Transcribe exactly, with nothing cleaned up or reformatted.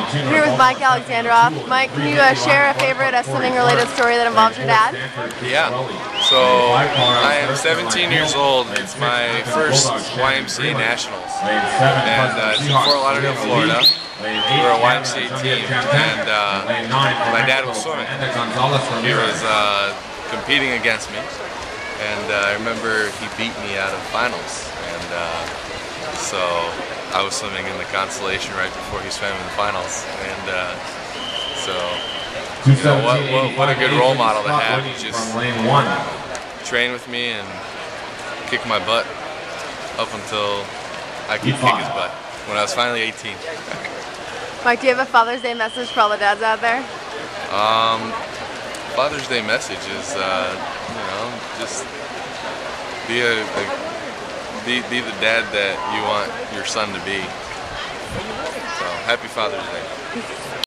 Here with Mike Alexandrov. Mike, can you uh, share a favorite uh, swimming-related story that involves your dad? Yeah. So I am seventeen years old. It's my first Y M C A Nationals, and uh, it's in Fort Lauderdale, Florida. We're a Y M C A team, and uh, my dad was swimming. He was uh, competing against me, and uh, I remember he beat me out of finals, and uh, so I was swimming in the Constellation right before he swam in the finals, and uh, so you know what, what what a good role model to have. He just train with me and kick my butt up until I could kick his butt when I was finally eighteen. Mike, do you have a Father's Day message for all the dads out there? Um, Father's Day message is, uh, you know, just be a, a be be the dad that you want your son to be. So happy Father's Day.